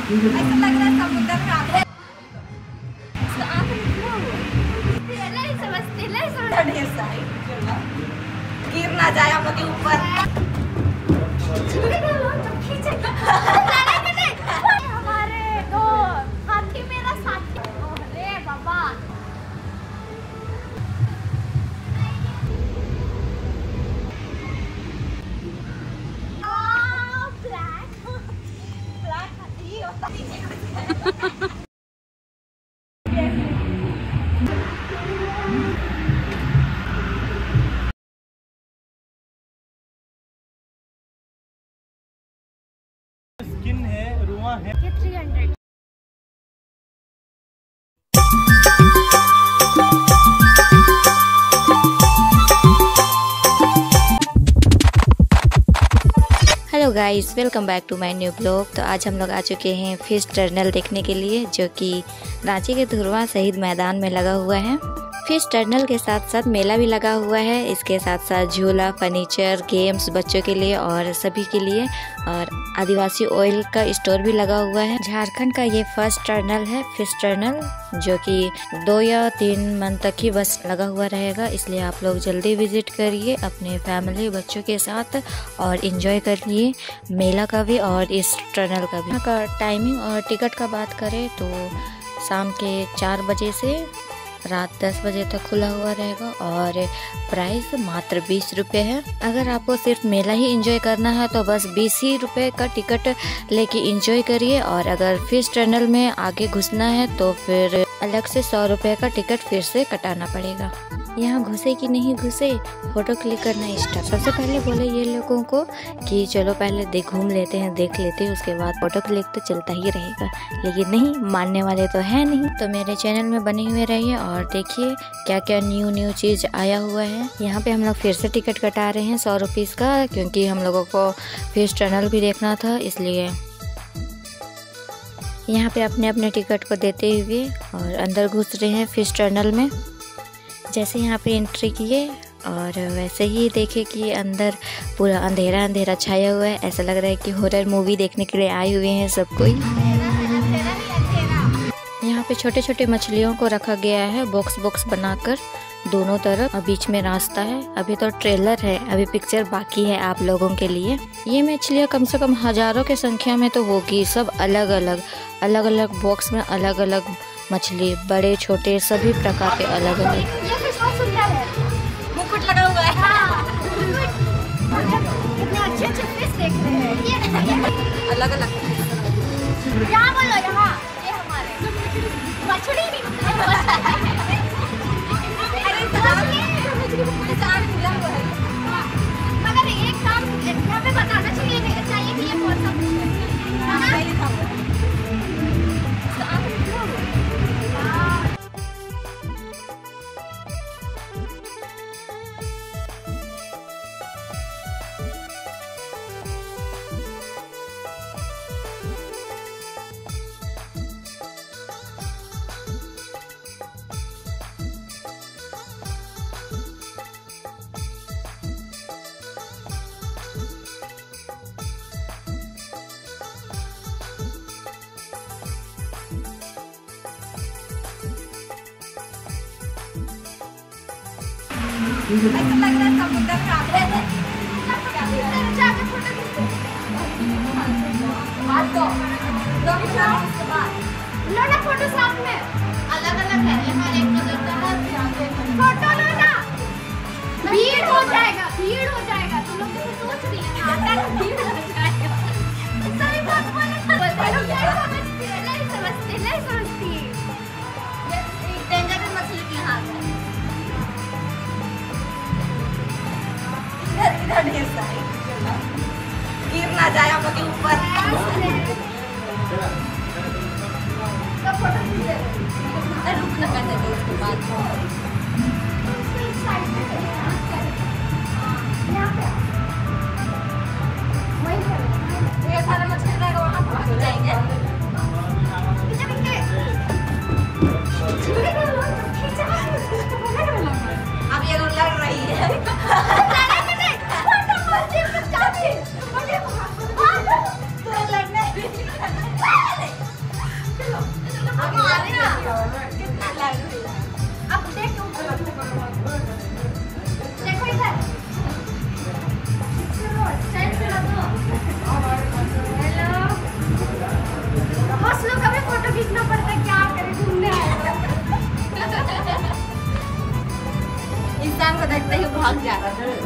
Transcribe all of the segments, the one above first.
ऐसा लग रहा है समुद्र में आग है। ढेर सारी गिर ना जाए हम लोग के ऊपर। हमारे दो हाथी मेरा साथी। अरे बाबा स्किन है, रुआ है। ये 300। Hello guys, welcome back to my new blog. तो आज हम लोग आ चुके हैं फिश टर्नल देखने के लिए, जो कि रांची के धुरवा शहीद मैदान में लगा हुआ है। फिश टर्नल के साथ साथ मेला भी लगा हुआ है। इसके साथ साथ झूला, फर्नीचर, गेम्स बच्चों के लिए और सभी के लिए, और आदिवासी ऑयल का स्टोर भी लगा हुआ है। झारखंड का ये फर्स्ट टर्नल है, फिश टर्नल, जो कि 2 या 3 मंथ तक ही बस लगा हुआ रहेगा। इसलिए आप लोग जल्दी विजिट करिए अपने फैमिली बच्चों के साथ और एंजॉय करिए मेला का भी और इस टर्नल का भी। यहाँ का टाइमिंग और टिकट का बात करें तो शाम के 4 बजे से रात 10 बजे तक खुला हुआ रहेगा और प्राइस मात्र 20 रुपये है। अगर आपको सिर्फ मेला ही एंजॉय करना है तो बस 20 ही रुपये का टिकट लेके एंजॉय करिए, और अगर फिश टर्नल में आगे घुसना है तो फिर अलग से 100 रुपये का टिकट फिर से कटाना पड़ेगा। यहाँ घुसे कि नहीं घुसे, फोटो क्लिक करना स्टार्ट। सबसे पहले बोले ये लोगों को कि चलो पहले घूम लेते हैं, देख लेते हैं, उसके बाद फोटो क्लिक तो चलता ही रहेगा। लेकिन नहीं मानने वाले तो है नहीं। तो मेरे चैनल में बने हुए रहिए और देखिए क्या क्या न्यू चीज़ आया हुआ है। यहाँ पे हम लोग फिर से टिकट कटा रहे हैं 100 रुपीज़ का, क्योंकि हम लोगों को फिश टर्नल भी देखना था, इसलिए यहाँ पे अपने अपने टिकट को देते हुए और अंदर घुस रहे हैं फिश टर्नल में। जैसे यहाँ पे एंट्री किए और वैसे ही देखे कि अंदर पूरा अंधेरा अंधेरा छाया हुआ है। ऐसा लग रहा है कि हॉरर मूवी देखने के लिए आए हुए हैं सब कोई। यहाँ पे छोटे छोटे मछलियों को रखा गया है बॉक्स बनाकर दोनों तरफ, और बीच में रास्ता है। अभी तो ट्रेलर है, अभी पिक्चर बाकी है आप लोगों के लिए। ये मछलियाँ कम से कम हजारों की संख्या में तो होगी, सब अलग अलग बॉक्स में अलग अलग मछली, बड़े छोटे सभी प्रकार के अलग अलग। ये फिश बहुत सुंदर है, मुकुट लगा हुआ है। हाँ कितने अच्छे फिश देख रहे हैं। ये अलग अलग यहाँ बोलो, यहाँ ये हमारे मछली नहीं मगर एक काम यहाँ पे बताना चाहिए कि ये कौन सा फिश है। ऐसा लग रहा है समुद्र में आग है। जाके फोटो लो ना, फोटो साथ में अलग अलग है। यहाँ एक कलर का है, फोटो लो ना। भीड़ हो जाएगा तुम लोग तो सोच रही है भीड़ हो जाएगा। सही बात नहीं समझती। डेंजरस मछली की हाथ है। इधर ढेर सारी गिर ना जाए हम लोग के ऊपर। रुकना कर देंगे उसके बाद। ढेर सारा मछली रहेगा, वहाँ पहुँच जाएंगे। अब ये लोग लड़ रही है। तो लड़ने इंसान को देखते ही भाग जा रहा है।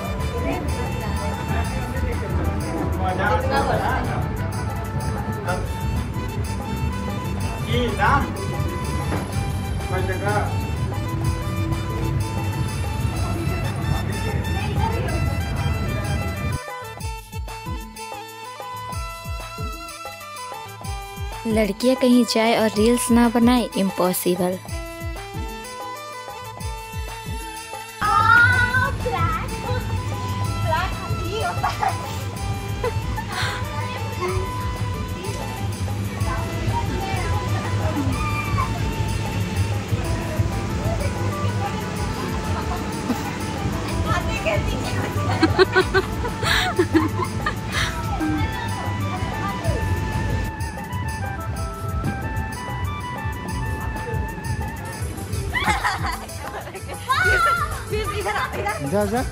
कितना बड़ा है। लड़कियां कहीं जाए और रील्स ना बनाए, इम्पॉसिबल। जा जा।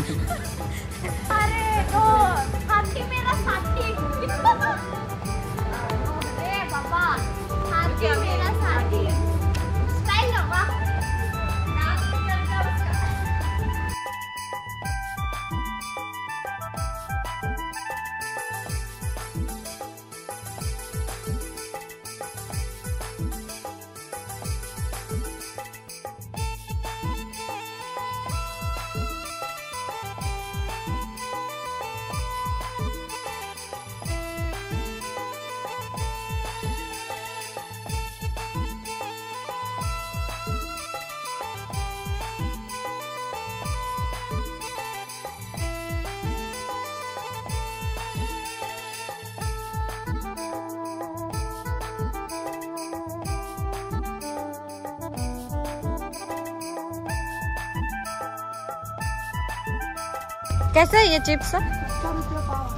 अरे ओ हाथी मेरा साथी। अरे बाबा हाथी मेरा साथी। स्टाइल होगा। नाम तो चलता उसका। कैसा है ये चिप्स? 100 रुपये पाव।